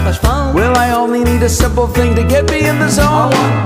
much fun. Well, I only need a simple thing to get me in the zone. I want